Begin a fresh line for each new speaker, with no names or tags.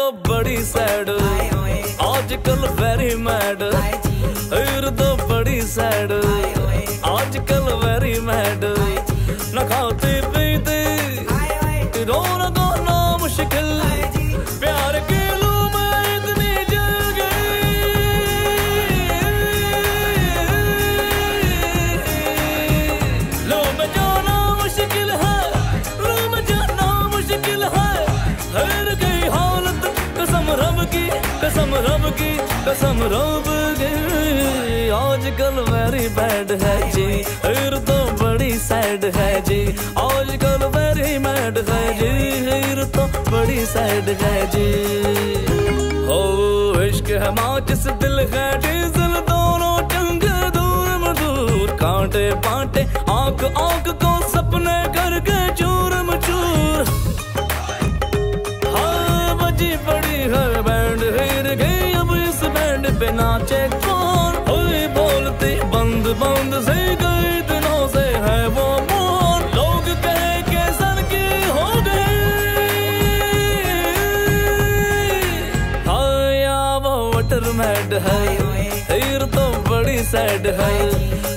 तो बड़ी सैड, आजकल वेरी मैड। फिर तो बड़ी सैड, आजकल वेरी मैड। न खाते पीते रोना गाना मुश्किल, प्यार के लू में इतनी जल गई। लो में जाना मुश्किल है, लो में जाना मुश्किल है। हर गई हालत कसम रब की, कसम रब की, कसम रब की। आजकल वेरी बैड है जी, फिर तो बड़ी सैड है जी। आजकल वेरी मैड है जी, फिर तो बड़ी सैड है जी। हो इश्क है माचिस, दिल है डीजल, दोनों चंग दूर मधुर। कांटे पांटे आंख आंख को सपने करके चूर मचूर। हाँ बजी पड़ी है बैंड, हिर गई अब इस बैंड पे नाचे कौन। हुई बोलती बंद बंद से गई दिनों से है वो मौन। लोग कहे के सर की हो गई, हाँ या वो वटर मैड है, फिर तो बड़ी सैड है।